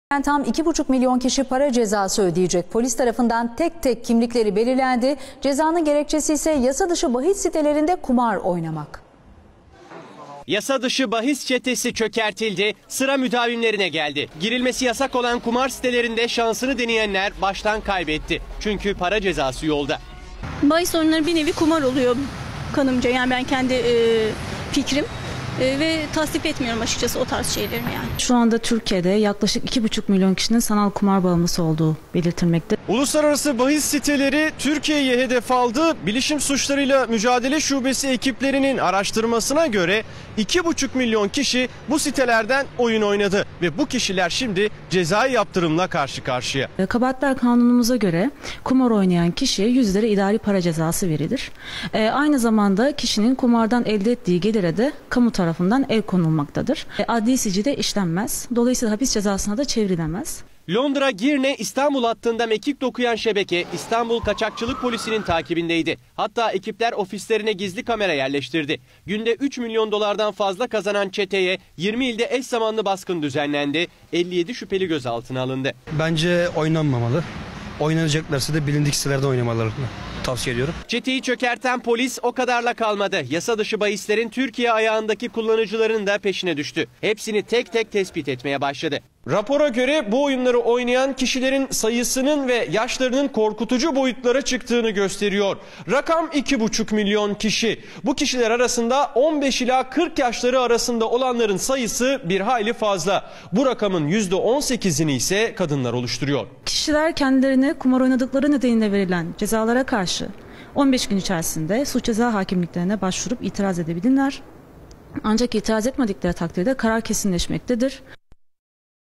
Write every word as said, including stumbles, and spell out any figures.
Tam iki buçuk milyon kişi para cezası ödeyecek. Polis tarafından tek tek kimlikleri belirlendi. Cezanın gerekçesi ise yasa dışı bahis sitelerinde kumar oynamak. Yasa dışı bahis çetesi çökertildi, sıra müdavimlerine geldi. Girilmesi yasak olan kumar sitelerinde şansını deneyenler baştan kaybetti. Çünkü para cezası yolda. Bahis oyunları bir nevi kumar oluyor kanımca, yani ben kendi e, fikrim. E, ve tasvip etmiyorum açıkçası o tarz şeyleri yani. Şu anda Türkiye'de yaklaşık iki buçuk milyon kişinin sanal kumar bağımlısı olduğu belirtilmekte. Uluslararası bahis siteleri Türkiye'yi hedef aldı. Bilişim Suçlarıyla Mücadele Şubesi ekiplerinin araştırmasına göre iki buçuk milyon kişi bu sitelerden oyun oynadı. Ve bu kişiler şimdi cezai yaptırımla karşı karşıya. Kabahatler Kanunumuza göre kumar oynayan kişiye yüz lira idari para cezası verilir. E, aynı zamanda kişinin kumardan elde ettiği gelire de kamu tarafından el konulmaktadır. E, adli sicile işlenmez. Dolayısıyla hapis cezasına da çevrilemez. Londra, Girne, İstanbul hattında mekik dokuyan şebeke İstanbul Kaçakçılık Polisi'nin takibindeydi. Hatta ekipler ofislerine gizli kamera yerleştirdi. Günde üç milyon dolardan fazla kazanan çeteye yirmi ilde eş zamanlı baskın düzenlendi. elli yedi şüpheli gözaltına alındı. Bence oynanmamalı. Oynanacaklarsa da bilindik sitelerde oynamalarını tavsiye ediyorum. Çeteyi çökerten polis o kadarla kalmadı. Yasa dışı bahislerin Türkiye ayağındaki kullanıcılarının da peşine düştü. Hepsini tek tek tespit etmeye başladı. Rapora göre bu oyunları oynayan kişilerin sayısının ve yaşlarının korkutucu boyutlara çıktığını gösteriyor. Rakam iki buçuk milyon kişi. Bu kişiler arasında on beş ila kırk yaşları arasında olanların sayısı bir hayli fazla. Bu rakamın yüzde on sekizini ise kadınlar oluşturuyor. Kişiler kendilerine kumar oynadıkları nedeniyle verilen cezalara karşı on beş gün içerisinde suç ceza hakimliklerine başvurup itiraz edebilirler. Ancak itiraz etmedikleri takdirde karar kesinleşmektedir.